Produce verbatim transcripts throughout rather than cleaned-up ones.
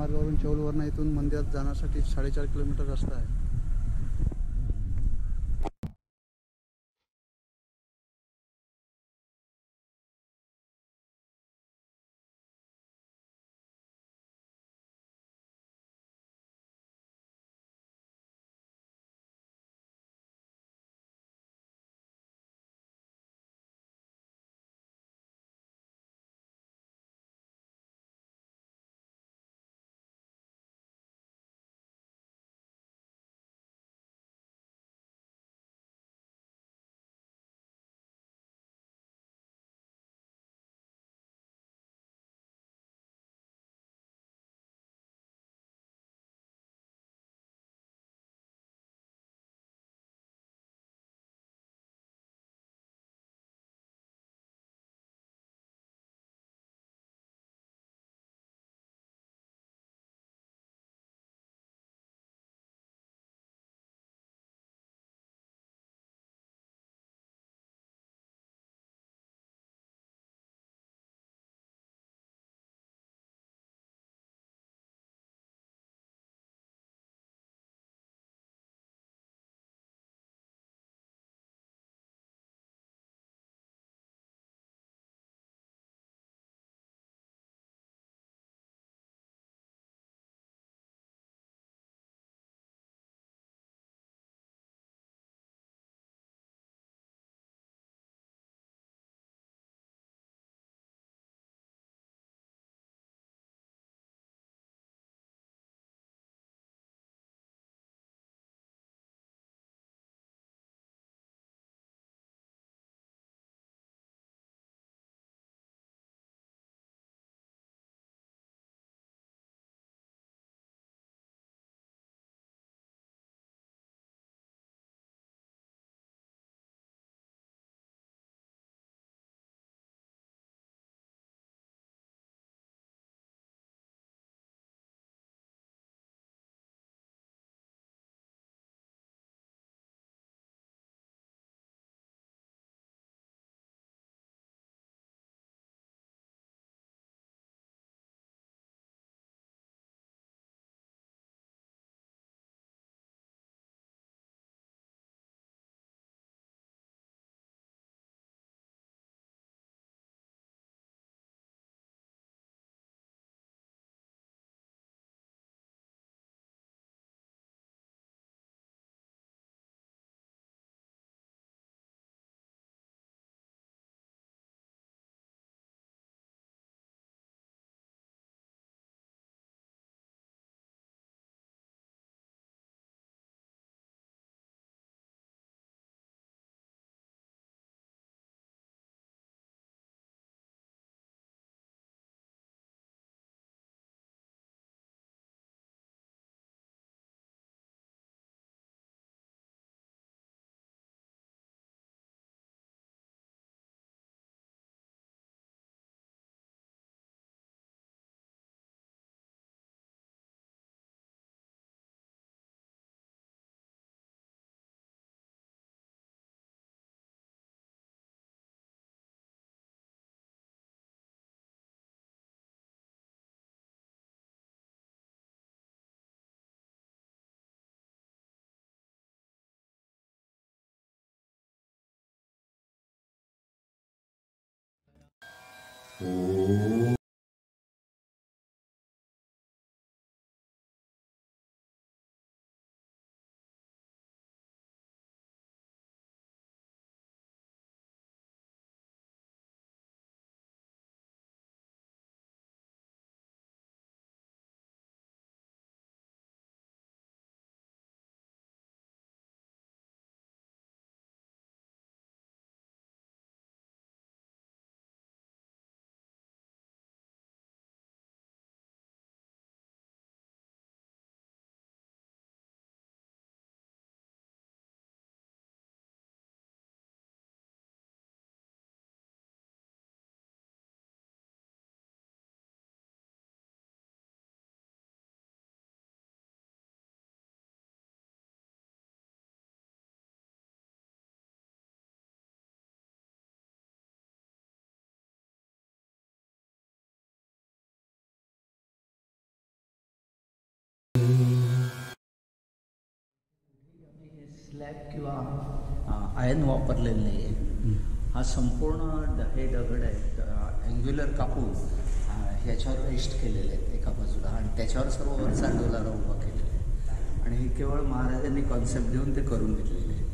मार्गावरून चौलवरणा इथून मंदिरात जाण्यासाठी साडेचार किलोमीटर रस्ता आहे. आयन वापरलेलं नाही आहे. हा संपूर्ण द हे दगड आहेत अँग्युलर कापून ह्याच्यावर रेस्ट केलेले आहेत एका बाजूला आणि त्याच्यावर सर्व वरचा डोलारा उभा केलेला आहे आणि हे केवळ महाराजांनी कॉन्सेप्ट देऊन ते करून घेतलेले आहे.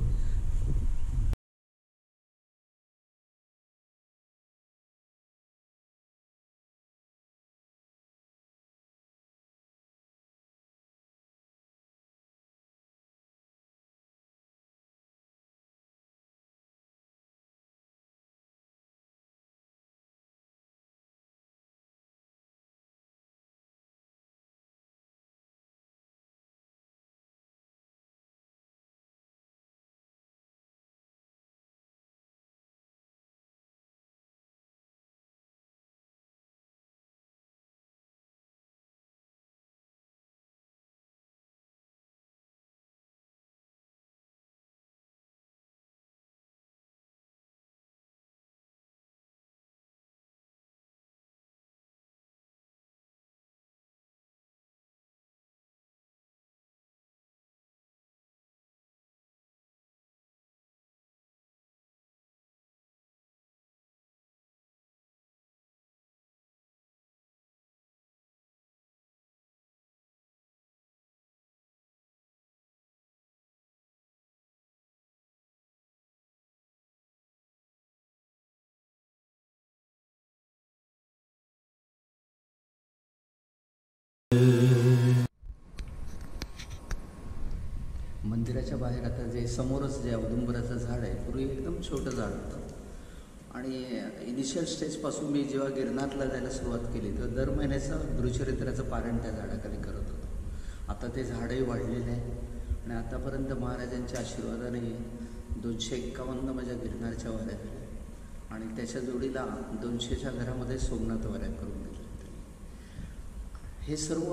मंदिराच्या बाहेर आता जे समोरच जे औदुंबराचं झाड आहे, पूर्वी एकदम छोटं झाड होतं आणि इनिशियल स्टेजपासून मी जेव्हा गिरनारला जायला सुरुवात केली तर दर महिन्याचं गुरुचरित्राचं पारायण त्या झाडाखाली करत होतो. आता ते झाडही वाढलेलं आहे आणि आतापर्यंत महाराजांच्या आशीर्वादाने दोनशे एक्कावन्न माझ्या गिरनारच्या वाऱ्या झाल्या आणि त्याच्या जोडीला दोनशेच्या घरामध्ये सोमनाथ वाऱ्या करून दिल्या. हे सर्व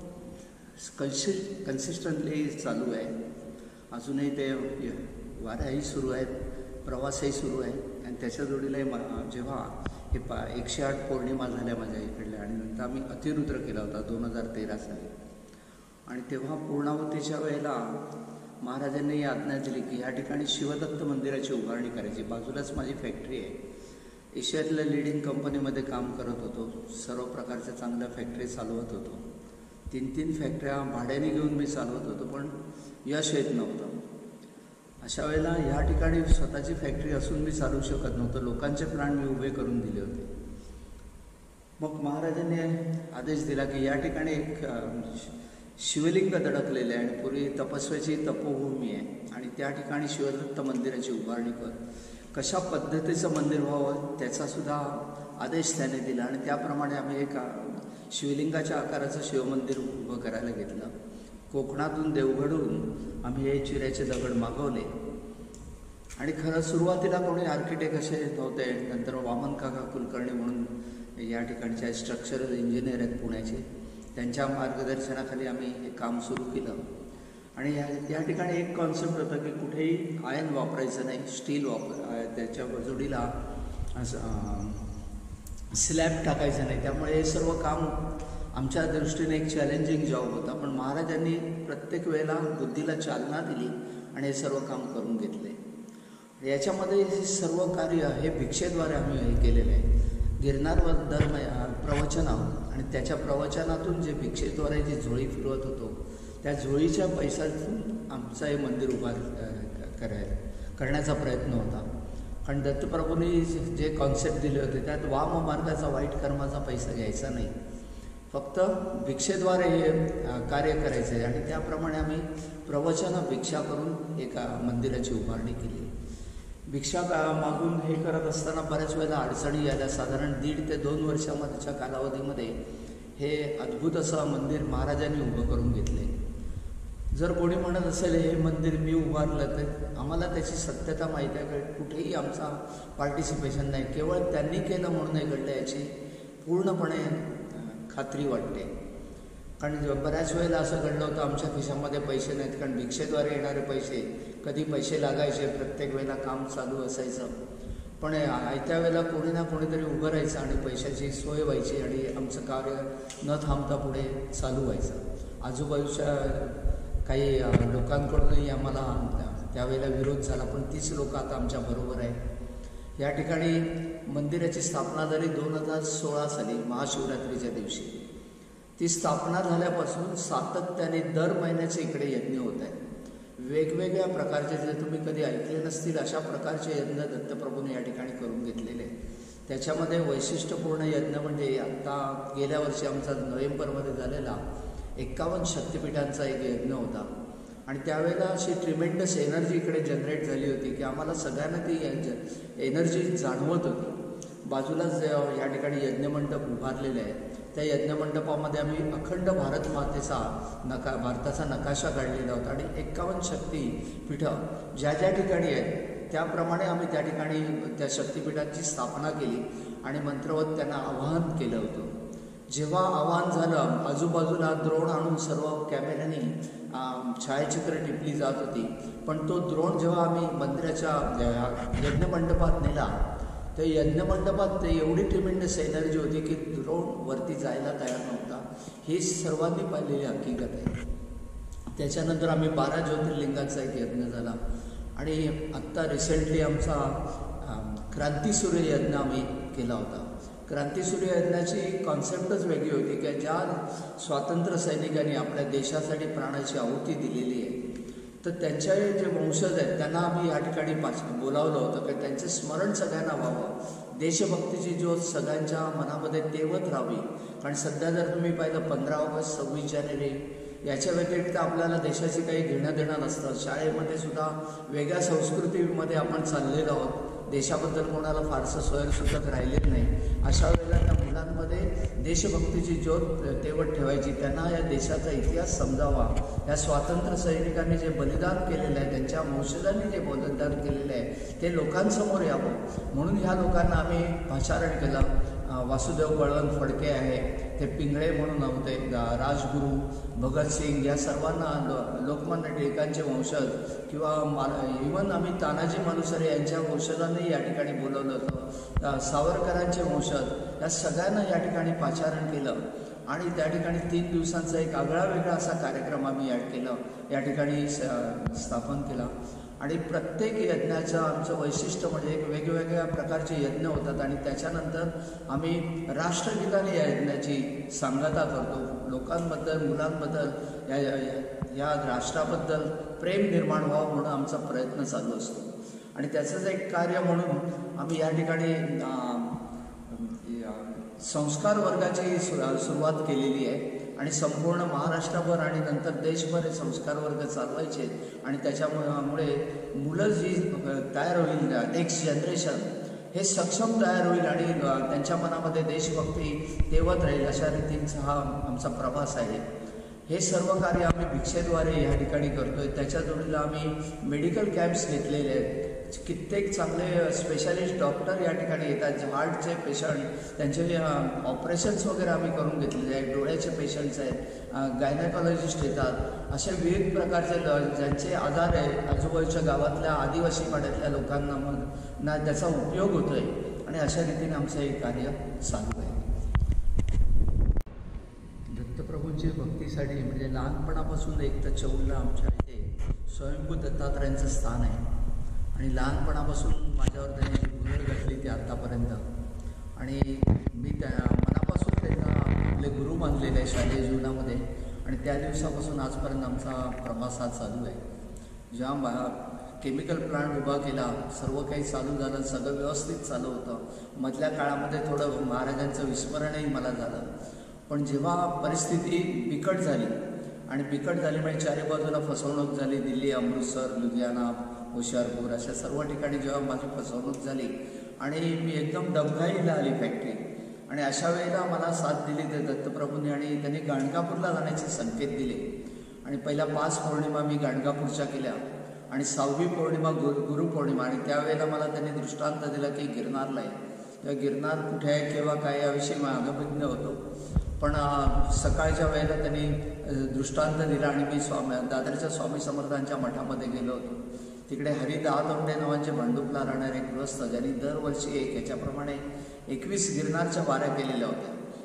कन्सि कन्सिस्टंटली चालू आहे. अजूनही ते वाऱ्याही सुरू आहेत, प्रवासही सुरू आहे आणि त्याच्या जोडीलाही मा जेव्हा हे पा एकशे आठ पौर्णिमा झाल्या माझ्या इकडल्या आणि नंतर आम्ही अतिरुद्र केला होता दोन हजार तेरा साली आणि तेव्हा पूर्णावतीच्या वेळेला महाराजांनी आज्ञा दिली की या ठिकाणी शिवदत्त मंदिराची उभारणी करायची. बाजूलाच माझी फॅक्टरी आहे. एशियातल्या लिडिंग कंपनीमध्ये काम करत होतो. सर्व प्रकारच्या चांगल्या फॅक्टरी चालवत होतो. तीन तीन फॅक्टऱ्या भाड्याने घेऊन मी चालवत होतो, पण यश येत नव्हतं. अशा वेळेला ह्या ठिकाणी स्वतःची फॅक्टरी असून मी चालवू शकत नव्हतं. लोकांचे प्राण मी उभे करून दिले होते. मग महाराजांनी आदेश दिला की या ठिकाणी एक शिवलिंग दडकलेले आहे आणि पूर्वी तपस्व्याची तपोभूमी आहे आणि त्या ठिकाणी शिवदत्त मंदिराची उभारणी कर. कशा पद्धतीचं मंदिर व्हावं त्याचासुद्धा आदेश त्याने दिला आणि त्याप्रमाणे आम्ही एक शिवलिंगाच्या आकाराचं शिवमंदिर उभं करायला घेतलं. कोकणातून देवगडहून आम्ही हे चिऱ्याचे दगड मागवले आणि खरं सुरुवातीला कोणी आर्किटेक्ट असे नव्हते. नंतर वामन काका कुलकर्णी म्हणून या ठिकाणचे स्ट्रक्चरल इंजिनियर आहेत पुण्याचे, त्यांच्या मार्गदर्शनाखाली आम्ही हे काम सुरू केलं आणि या या ठिकाणी एक कॉन्सेप्ट होतं की कुठेही आयन वापरायचं नाही, स्टील वापर त्याच्या जोडीला असं स्लॅब टाकायचं नाही. त्यामुळे हे सर्व काम आमच्या दृष्टीने एक चॅलेंजिंग जॉब होता, पण महाराजांनी प्रत्येक वेळेला बुद्धीला चालना दिली आणि हे सर्व काम करून घेतले. याच्यामध्ये हे सर्व कार्य हे भिक्षेद्वारे आम्ही हे केलेलं आहे. गिरनारवर दर प्रवचन आहोत आणि त्याच्या प्रवचनातून जे भिक्षेद्वारे जी झोळी फिरवत होतो त्या झोळीच्या पैशातून आमचं हे मंदिर उभार करायला करण्याचा प्रयत्न होता. कारण दत्तप्रभूंनी जे कॉन्सेप्ट दिले होते त्यात वाम मार्गाचा वाईट कर्माचा पैसा घ्यायचा नाही, फक्त भिक्षेद्वारे हे कार्य करायचं आहे आणि त्याप्रमाणे आम्ही प्रवचनं भिक्षा करून एका मंदिराची उभारणी केली. भिक्षा मागून हे करत असताना बऱ्याच वेळेला अडचणी आल्या. साधारण दीड ते दोन वर्षामध्येच्या कालावधीमध्ये हे अद्भुत असं मंदिर महाराजांनी उभं करून घेतले. जर कोणी म्हणत असेल हे मंदिर मी उभारलं तर आम्हाला त्याची सत्यता माहीत आहे. कुठेही आमचा पार्टिसिपेशन नाही, केवळ त्यांनी केलं म्हणून हे घडलं याची पूर्णपणे खात्री वाटते. कारण बऱ्याच वेळेला असं घडलं होतं आमच्या खिशामध्ये पैसे नाहीत, कारण भिक्षेद्वारे येणारे पैसे कधी पैसे लागायचे, प्रत्येक वेळेला काम चालू असायचं, पण आयत्या वेळेला कोणी ना कोणीतरी उभं राहायचं आणि पैशाची सोय व्हायची आणि आमचं कार्य न थांबता पुढे चालू व्हायचं. आजूबाजूच्या काही लोकांकडूनही आम्हाला त्यावेळेला विरोध झाला, पण तीच लोक आता आमच्या बरोबर आहे। या ठिकाणी मंदिराची स्थापना झाली दोन हजार सोळा साली महाशिवरात्रीच्या दिवशी। ती स्थापना झाल्यापासून सातत्याने दर महिन्याचे इकडे यज्ञ होत आहेत। वेगवेगळ्या प्रकारचे, जे तुम्ही कधी ऐकले नसतील अशा प्रकारचे यज्ञ दत्तप्रभूने या ठिकाणी करून घेतलेले। त्याच्यामध्ये वैशिष्ट्यपूर्ण यज्ञ म्हणजे आत्ता गेल्या वर्षी आमचा नोव्हेंबरमध्ये झालेला एक्कावन्न शक्तिपीठांचा एक यज्ञ होता आणि त्यावेळेला अशी ट्रिमेंडस एनर्जी इकडे जनरेट झाली होती की आम्हाला सगळ्यांना ती एनर्जी जाणवत होती। बाजूलाच या ठिकाणी यज्ञमंडप उभारलेले आहे, त्या यज्ञमंडपामध्ये आम्ही अखंड भारत मातेचा नका भारताचा नकाशा काढलेला होता आणि एक्कावन्न शक्तिपीठं ज्या ज्या ठिकाणी आहेत त्याप्रमाणे आम्ही त्या ठिकाणी त्या शक्तिपीठांची स्थापना केली आणि मंत्रवत त्यांना आवाहन केलं होतं। जेव्हा आवाहन झालं, आजूबाजूला द्रोण आणून सर्व कॅमेऱ्याने छायाचित्र टिपली जात होती, पण तो द्रोण जेव्हा आम्ही मंदिराच्या यज्ञमंडपात नेला त्या यज्ञमंडपात एवढी ट्रिमेंडस एनर्जी होती की द्रोण वरती जायला तयार नव्हता। ही सर्वांनी पाहिलेली हकीकत आहे। त्याच्यानंतर आम्ही बारा ज्योतिर्लिंगांचा एक यज्ञ झाला आणि आत्ता रिसेंटली आमचा क्रांतीसूर्य यज्ञ आम्ही केला होता। क्रांतीसूर्य यज्ञाची कॉन्सेप्टच वेगळी होती की ज्या स्वातंत्र्य सैनिकांनी आपल्या देशासाठी प्राणाची आहुती दिलेली आहे तर त्यांचे जे वंशज आहेत त्यांना आम्ही या ठिकाणी पाच बोलावलं होतं की त्यांचे स्मरण सगळ्यांना व्हावं, देशभक्तीची ज्योत सगळ्यांच्या मनामध्ये तेवत राहावी। कारण सध्या जर तुम्ही पाहिलं पंधरा ऑगस्ट सव्वीस जानेवारी याच्या व्यतिरिक्त आपल्याला देशाची काही घेणं देणं नसतं। शाळेमध्ये सुद्धा वेगळ्या संस्कृतीमध्ये आपण चाललेलो आहोत, देशाबद्दल कोणाला फारसं सोयरसुद्धा राहिलेच नाही। अशा वेळेला त्या मुलांमध्ये देशभक्तीची ज्योत तेवत ठेवायची, त्यांना या देशाचा इतिहास समजावा, या स्वातंत्र्य सैनिकांनी जे बलिदान केलेलं आहे, त्यांच्या वंशजांनी जे बलिदान केलेलं आहे ते लोकांसमोर यावं म्हणून ह्या लोकांना आम्ही पाचारण केलं। वासुदेव बळवंत फडके आहे, ते पिंगळे म्हणून होते, राजगुरू भगतसिंग या सर्वांना लो लोकमान्य टिळकांचे वंशज किंवा इवन आम्ही तानाजी मालुसरे यांच्या वंशजांनी या ठिकाणी बोलवलं होतं, सावरकरांचे वंशज या सगळ्यांना या ठिकाणी पाचारण केलं आणि त्या ठिकाणी तीन दिवसांचा एक आगळा वेगळा असा कार्यक्रम आम्ही या केलं या ठिकाणी स्थापन केला। आणि प्रत्येक यज्ञाचं आमचं वैशिष्ट्य म्हणजे एक वेगवेगळ्या प्रकारचे यज्ञ होतात आणि त्याच्यानंतर आम्ही राष्ट्रगीताने या यज्ञाची सांगता करतो। लोकांबद्दल, मुलांबद्दल, या या राष्ट्राबद्दल प्रेम निर्माण व्हावं म्हणून आमचा प्रयत्न चालू असतो आणि त्याचंच एक कार्य म्हणून आम्ही या ठिकाणी संस्कार वर्गाची सुरुवात केलेली आहे आणि संपूर्ण महाराष्ट्रभर आणि नंतर देशभर संस्कार वर्ग चालवायचे आणि त्याच्यामुळे मुलं जी तयार होईल, नेक्स्ट जनरेशन हे सक्षम तयार होईल आणि त्यांच्या मनामध्ये देशभक्ती तेवत राहील अशा रीतींचा हा आमचा प्रवास आहे। हे सर्व कार्य आम्ही भिक्षेद्वारे या ठिकाणी करतोय। त्याच्या जोडीला आम्ही मेडिकल कॅम्प्स घेतलेले आहेत, कित्येक चांगले स्पेशालिस्ट डॉक्टर या ठिकाणी येतात, हार्टचे पेशंट त्यांचे ऑपरेशन्स वगैरे आम्ही करून घेतलेले आहेत, डोळ्याचे पेशंट्स आहेत, गायनेकॉलॉजिस्ट येतात, असे विविध प्रकारचे ज्यांचे आजार आहे आजूबाजूच्या गावातल्या आदिवासी पाड्यातल्या लोकांना मग ना त्याचा उपयोग होतो आहे आणि अशा रीतीने आमचं हे कार्य चालू आहे। दत्तप्रभूंची भक्तीसाठी म्हणजे लहानपणापासून एक तर चौलला आमच्या इथे स्वयंभू दत्तात्रयांचं स्थान आहे आणि लहानपणापासून माझ्यावर त्यांनी भुरळ घातली ती आत्तापर्यंत आणि मी त्या मनापासून त्यांना आपले गुरु मानलेले आहे शालेय जीवनामध्ये आणि त्या दिवसापासून आजपर्यंत आमचा प्रवास हा चालू आहे। जेव्हा केमिकल प्लांट उभा केला, सर्व काही चालू झालं, सगळं व्यवस्थित चालू होतं। मधल्या काळामध्ये थोडं महाराजांचं विस्मरणही मला झालं, पण जेव्हा परिस्थिती बिकट झाली आणि बिकट झाल्यामुळे चारी बाजूला फसवणूक झाली, दिल्ली, अमृतसर, लुधियाना, होशियारपूर अशा सर्व ठिकाणी जेव्हा माझी फसवणूक झाली आणि मी एकदम दमघाईला आली फॅक्टरी आणि अशा वेळेला मला साथ दिली ते दत्तप्रभूंनी आणि त्यांनी गाणगापूरला जाण्याचे संकेत दिले आणि पहिल्या पाच पौर्णिमा मी गाणगापूरच्या केल्या आणि सहावी पौर्णिमा गुरु गुरुपौर्णिमा आणि त्यावेळेला मला त्यांनी दृष्टांत दिला की गिरनारला आहे, त्या गिरनार कुठे आहे केव्हा काय याविषयी मी अगभिज्ञ होतो, पण सकाळच्या वेळेला त्यांनी दृष्टांत दिला आणि मी स्वामी दादरच्या स्वामी समर्थांच्या मठामध्ये गेलो होतो। तिकडे हरी दहातोंडे नावाचे भांडुपला राहणारे गृहस्थ ज्यांनी दरवर्षी एक याच्याप्रमाणे एकवीस गिरनारच्या वाऱ्या केलेल्या होत्या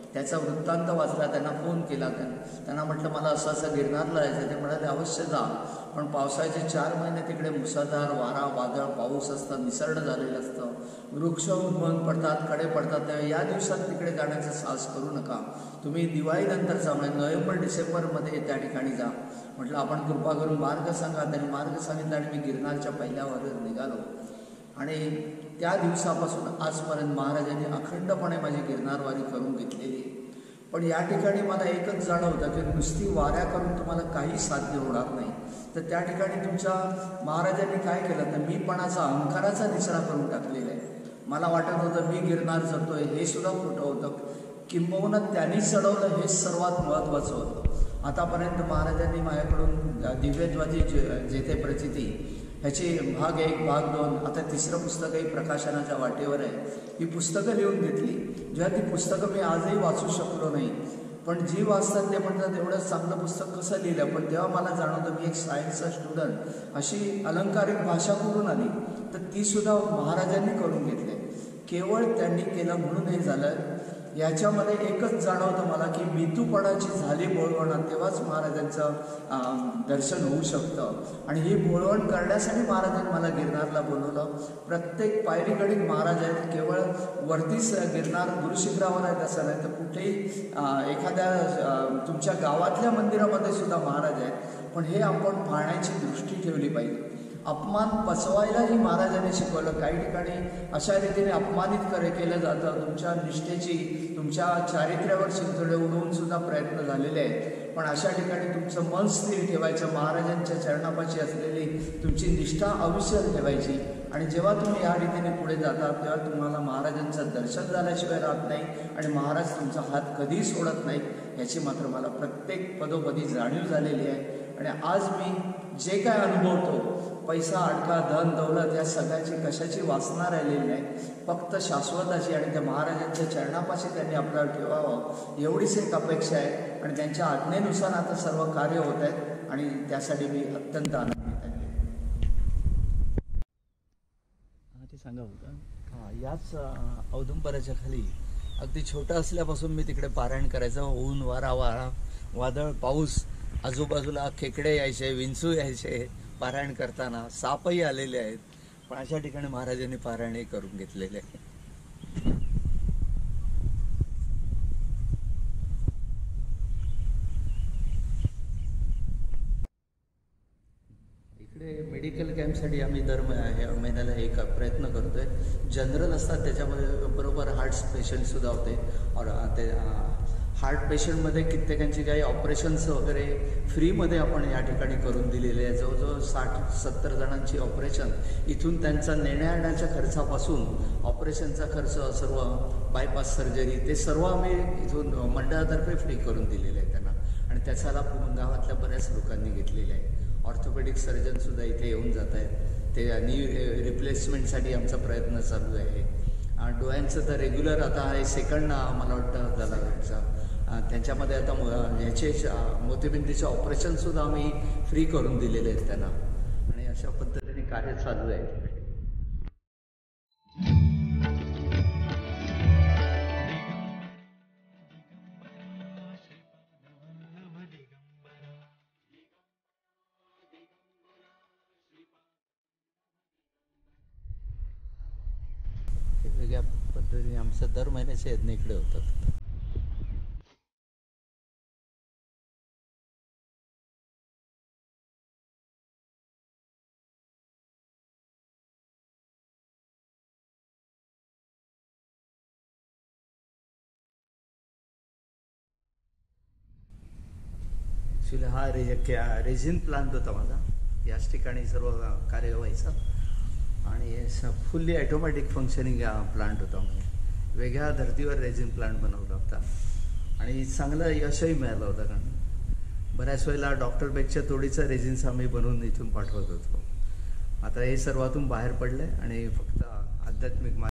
त्याचा वृत्तांत वाचला, त्यांना फोन केला, त्यांना म्हटलं मला असं असं गिरनारला जायचं. ते म्हणाले अवश्य जा, पण पावसाचे चार महिने तिकडे मुसळधार वारा वादळ पाऊस असतं, निसर्ग झालेलं असतं, वृक्ष उन्मळून पडतात, कडे पडतात. तेव्हा या दिवसात तिकडे जाण्याचा साहस करू नका. तुम्ही दिवाळीनंतर जा, म्हणजे नोव्हेंबर डिसेंबरमध्ये त्या ठिकाणी जा. म्हटलं आपण कृपा करून मार्ग सांगा. त्यांनी मार्ग सांगितला आणि मी गिरनारच्या पहिल्यावर निघालो. आणि त्या दिवसापासून आजपर्यंत महाराजांनी अखंडपणे माझी गिरनारवारी करून घेतलेली. पण या ठिकाणी मला एकच जाणवतं की नुसती वाऱ्या करून तुम्हाला काही साध्य होणार नाही. तर त्या ठिकाणी तुमच्या महाराजांनी काय केलं तर मीपणाचा अहंकाराचा निचरा करून टाकलेला आहे. मला वाटत होतं मी गिरनार चढतोय, हे सुद्धा खोटं होतं. किंबहुना त्यांनी चढवलं हेच सर्वात महत्त्वाचं होतं. आतापर्यंत महाराजांनी माझ्याकडून दिव्यध्वजी जेथे प्रचिती ह्याची भाग एक भाग दोन आता तिसरं पुस्तकही प्रकाशनाच्या वाटेवर आहे. ही पुस्तकं लिहून घेतली. जेव्हा ती पुस्तकं मी आजही वाचू शकलो नाही, पण जी वाचतात ते म्हणतात एवढं चांगलं पुस्तक कसं लिहिलं. पण तेव्हा मला जाणवतं मी एक सायन्सचा स्टुडंट, अशी अलंकारिक भाषा करून आली तर ती सुद्धा महाराजांनी करून घेतली. केवळ त्यांनी केलं म्हणून हे झालं. याच्यामध्ये एकच जाणवतं मला की भीतूपणाची झाली बोळवण, तेव्हाच महाराजांचं दर्शन होऊ शकतं. आणि ही बोळवण करण्यासाठी महाराजांनी मला गिरनारला बोलवलं. प्रत्येक पायरीकडील महाराज आहेत. केवळ वरतीच गिरनार गुरुशिखरावर आहेत असं नाही, तर कुठेही एखाद्या तुमच्या गावातल्या मंदिरामध्ये सुद्धा महाराज आहेत. पण हे आपण पाहण्याची दृष्टी ठेवली पाहिजे. अपमान पचवायलाही महाराजांनी शिकवलं. काही ठिकाणी अशा रीतीने अपमानित करे केलं जातं. तुमच्या निष्ठेची, तुमच्या चारित्र्यावर शिंतोडे उडवून सुद्धा प्रयत्न झालेले आहेत. पण अशा ठिकाणी तुमचं मन स्थिर ठेवायचं, महाराजांच्या चरणापाशी असलेली तुमची निष्ठा अविचल ठेवायची. आणि जेव्हा तुम्ही या रीतीने पुढे जाता तेव्हा तुम्हाला महाराजांचं दर्शन झाल्याशिवाय राहत नाही आणि महाराज तुमचा हात कधीही सोडत नाही, याची मात्र मला प्रत्येक पदोपदी जाणीव झालेली आहे. आणि आज मी जे काय अनुभवतो, पैसा अडका धन दौलत या सगळ्याची कशाची वासना राहिलेली नाही, फक्त शाश्वताची. आणि त्या महाराजांच्या चरणापाशी त्यांनी आपल्याला ठेवावं एवढीच एक अपेक्षा आहे. आणि त्यांच्या आज्ञेनुसार आता सर्व कार्य होत आहेत आणि त्यासाठी मी अत्यंत आनंदित आहे. ते सांगा होतं हां, याच औदुंबराच्या खाली अगदी छोटं असल्यापासून मी तिकडे पारायण करायचं. ऊन वारा वारा वादळ पाऊस, आजूबाजूला खेकडे यायचे, विंचू यायचे पारायण करताना, सापही आलेले आहेत. पण अशा ठिकाणी महाराजांनी पारायणही करून घेतलेले आहे. इकडे मेडिकल कॅम्पसाठी आम्ही दर महिन्याला एक प्रयत्न करतोय. जनरल असतात त्याच्यामध्ये बरोबर हार्ट पेशंटसुद्धा होते. और ते हार्ट पेशंटमध्ये कित्येकांची काही ऑपरेशन्स वगैरे फ्रीमध्ये आपण या ठिकाणी करून दिलेले आहे. जवळजवळ साठ सत्तर जणांची ऑपरेशन, इथून त्यांचा नेण्या येण्याच्या खर्चापासून ऑपरेशनचा खर्च, सर्व बायपास सर्जरी, ते सर्व आम्ही इथून मंडळातर्फे फ्री करून दिलेले आहे त्यांना. आणि त्याचा लाभ गावातल्या बऱ्याच लोकांनी घेतलेला आहे. ऑर्थोपेडिक सर्जनसुद्धा इथे येऊन जात आहेत. ते नी रिप्लेसमेंटसाठी आमचा प्रयत्न चालू आहे. डोळ्यांचं तर रेग्युलर आता हे सेकंड मला वाटतं झाला वेळचा, त्यांच्यामध्ये आता ह्याचे मोतीबिंदीचे ऑपरेशनसुद्धा आम्ही फ्री करून दिलेले आहेत त्यांना. आणि अशा पद्धतीने कार्य चालू आहे. वेगळ्या पद्धतीने आमचं दर महिन्याचे यज्ञ इकडे होतात. ॲक्च्युली हा रे क्या रेझिन प्लांट होता माझा. याच ठिकाणी सर्व कार्य व्हायचं आणि फुल्ली ॲटोमॅटिक फंक्शनिंग प्लांट होता. म्हणजे वेगळ्या धर्तीवर रेझिन प्लांट बनवला होता आणि चांगलं यशही मिळालं होतं. कारण बऱ्याच वेळेला डॉक्टर बेकच्या तोडीचं रेझिन्स आम्ही बनवून इथून पाठवत होतो. आता हे सर्वातून बाहेर पडलं आहे आणि फक्त आध्यात्मिक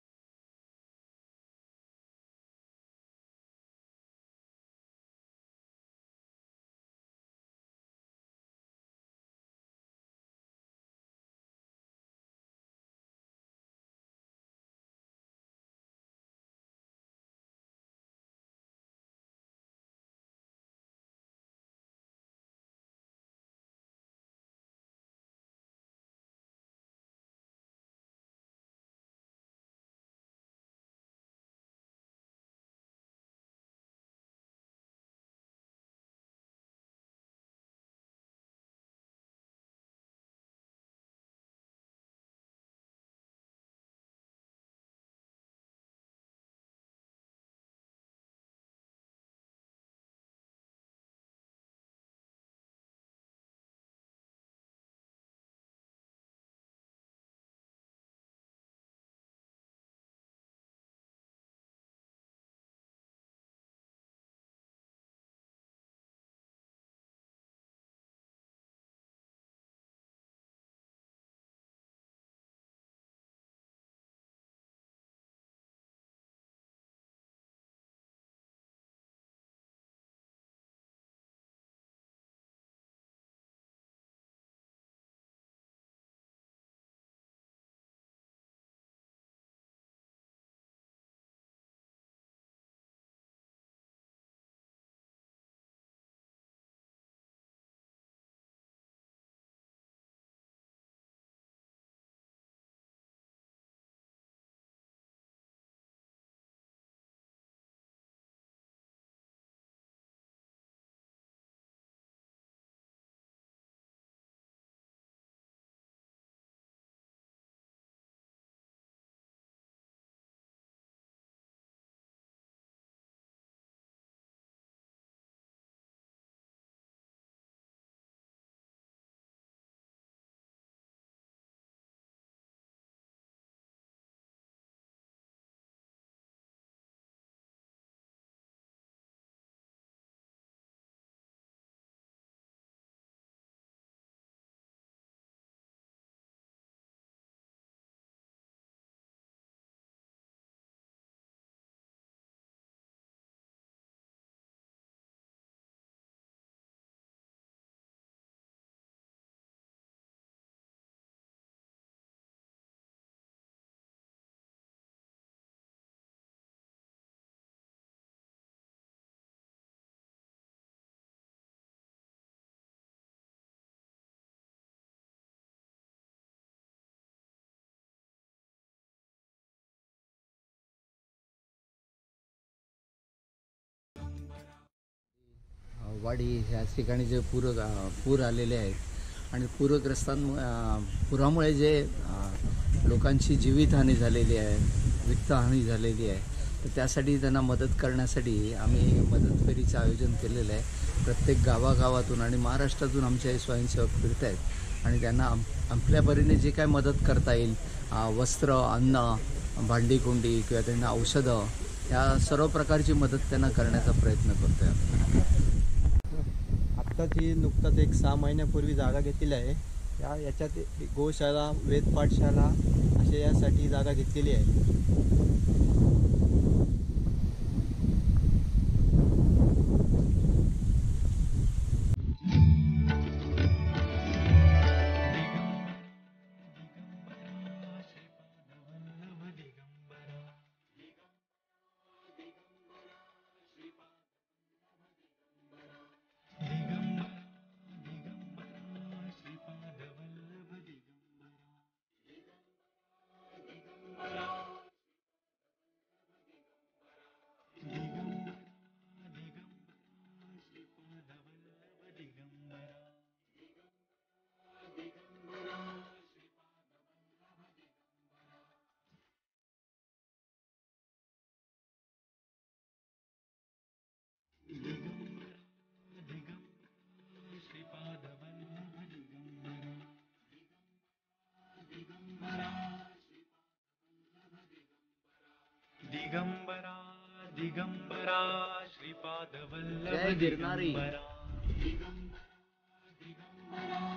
वाडी ह्या ठिकाणी जे पूर अ, पूर आलेले आहेत आणि पूरग्रस्तांमुळे अ, पुरामुळे जे अ, लोकांची जीवितहानी झालेली आहे, वित्तहानी झालेली आहे, तर त्यासाठी त्यांना मदत करण्यासाठी आम्ही मदत फेरीचं आयोजन केलेलं आहे. प्रत्येक गावागावातून आणि महाराष्ट्रातून आमचे स्वयंसेवक फिरत आहेत आणि त्यांना आम आपल्या परीने जे काय मदत करता येईल, अ, वस्त्र, अन्न, भांडी-कुंडी किंवा त्यांना औषधं, ह्या सर्व प्रकारची मदत त्यांना करण्याचा प्रयत्न करतो आहे. आत्ताच ही नुकताच एक सहा महिन्यापूर्वी जागा घेतलेली आहे. या याच्यात गोशाळा, वेद पाठशाला असे यासाठी जागा घेतलेली आहे. दिगंबरा दिगंबरा श्रीपाद वल्लभ जय गिरनारी. दिगंबरा